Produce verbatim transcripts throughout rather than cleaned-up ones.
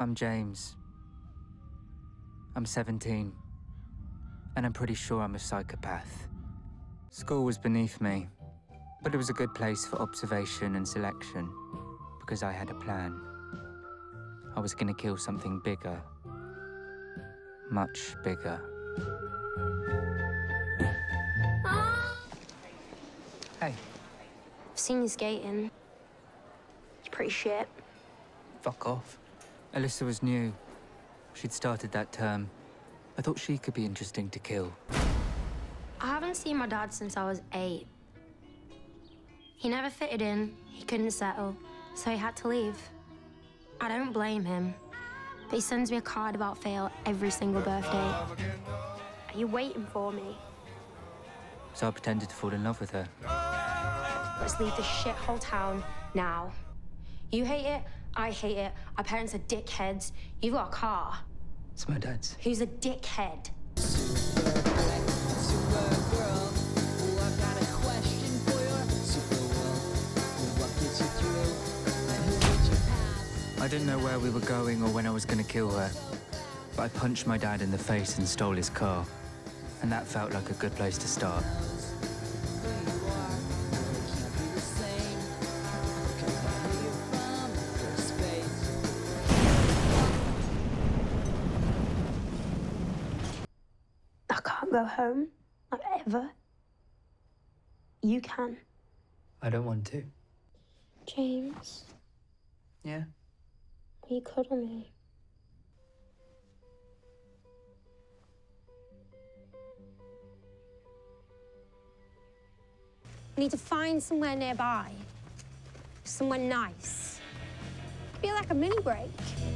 I'm James. I'm seventeen. And I'm pretty sure I'm a psychopath. School was beneath me, but it was a good place for observation and selection, because I had a plan. I was gonna kill something bigger. Much bigger. Hey. I've seen you skating. You're pretty shit. Fuck off. Alyssa was new. She'd started that term. I thought she could be interesting to kill. I haven't seen my dad since I was eight. He never fitted in, he couldn't settle, so he had to leave. I don't blame him, but he sends me a card about Fail every single birthday. Are you waiting for me? So I pretended to fall in love with her. Let's leave this shithole town now. You hate it, I hate it, our parents are dickheads. You've got a car. It's my dad's. Who's a dickhead? I didn't know where we were going or when I was gonna kill her, but I punched my dad in the face and stole his car, and that felt like a good place to start. I can't go home, not ever. You can. I don't want to. James, Yeah? will you cuddle me? We need to find somewhere nearby. Somewhere nice. Could be like a mini break.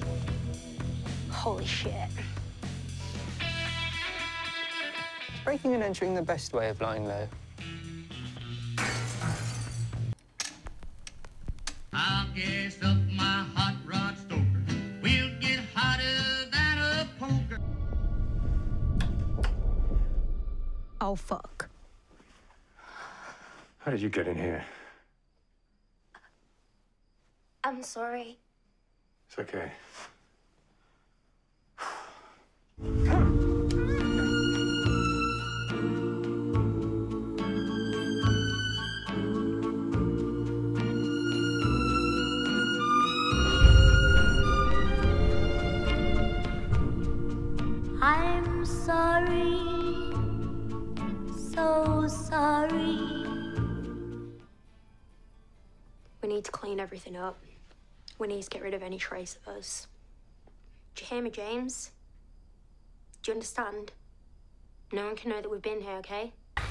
Holy shit. Is breaking and entering the best way of lying low? I'll gas up my hot rod stoker. We'll get hotter than a poker. Oh, fuck. How did you get in here? I'm sorry. It's okay. I'm sorry, so sorry. We need to clean everything up. We need to get rid of any trace of us. Do you hear me, James? Do you understand? No one can know that we've been here, okay?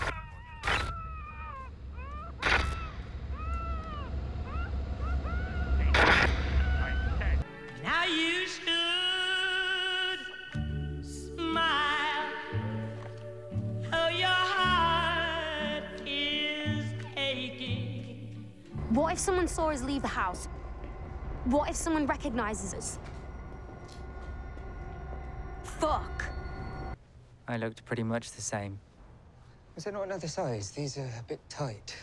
Now you should smile. Oh, your heart is aching. What if someone saw us leave the house? What if someone recognizes us? Fuck. I looked pretty much the same. Was there not another size? These are a bit tight.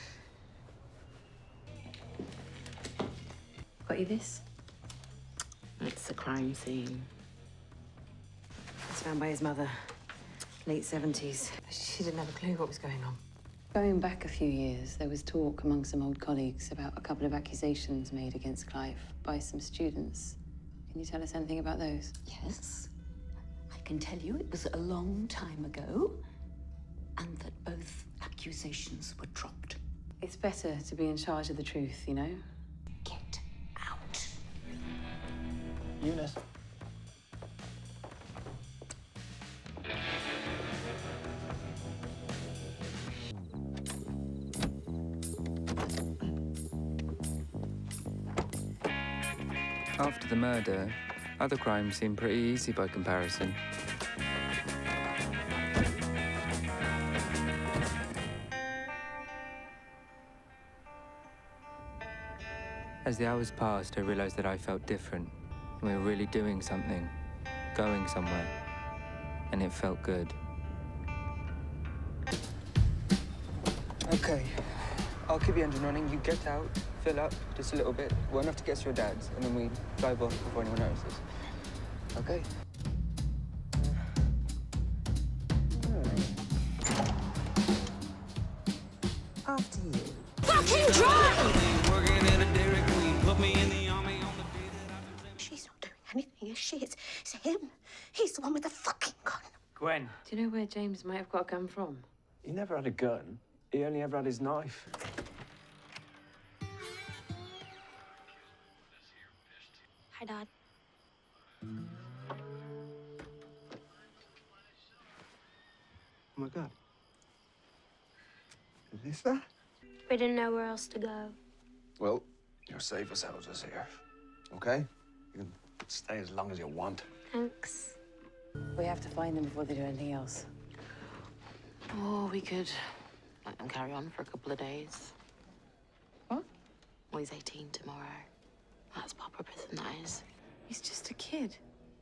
Got you this? It's a crime scene. It's found by his mother, late seventies. She didn't have a clue what was going on. Going back a few years, there was talk among some old colleagues about a couple of accusations made against Clive by some students. Can you tell us anything about those? Yes. I can tell you it was a long time ago, and that both accusations were dropped. It's better to be in charge of the truth, you know? Get out. Eunice. After the murder, other crimes seemed pretty easy by comparison. As the hours passed, I realized that I felt different. We were really doing something, going somewhere, and it felt good. Okay, I'll keep the engine running. You get out, fill up just a little bit. Well enough to get to your dad's, and then we drive off before anyone notices. Okay. After you. Fucking drive! She's not doing anything, is she? It's, it's him. He's the one with the fucking gun. Gwen. Do you know where James might have got a gun from? He never had a gun. He only ever had his knife. Hi, Dad. Oh my God. Is this that? We didn't know where else to go. Well, you're safe as houses here. Okay? You can stay as long as you want. Thanks. We have to find them before they do anything else. Or we could let them carry on for a couple of days. What? Well, he's eighteen tomorrow. That's proper prison, that is. He's just a kid.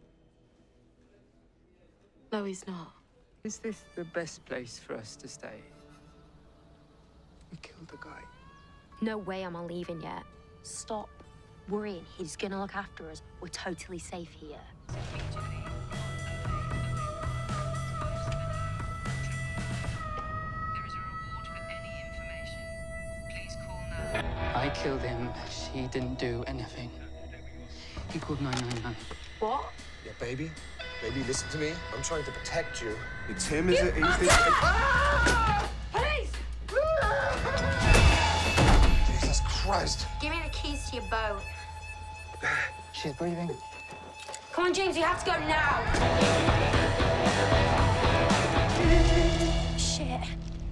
No, he's not. Is this the best place for us to stay? We killed the guy. No way am I leaving yet. Stop worrying. He's gonna look after us. We're totally safe here. I killed him. She didn't do anything. He called nine nine nine. What? Yeah, baby. Baby, listen to me. I'm trying to protect you. It's him, is it? He's the... Police! Jesus Christ. Give me the keys to your boat. She's breathing. Come on, James, you have to go now. Shit.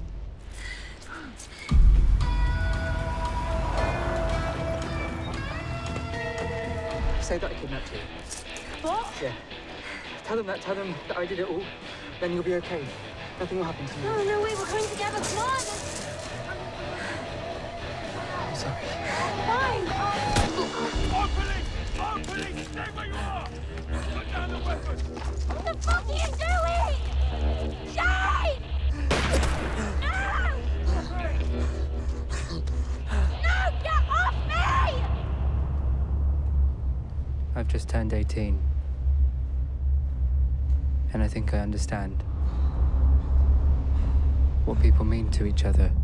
Say that I kidnapped you. What? Yeah. Tell them that. Tell them that I did it all. Then you'll be okay. Nothing will happen to me. No, no, wait, we're coming together. Come on. I'm sorry. Fine. More police! More police! Stay where you are! Put down the weapons! What the fuck are you doing? Shane! No! No, get off me! I've just turned eighteen. And I think I understand what people mean to each other.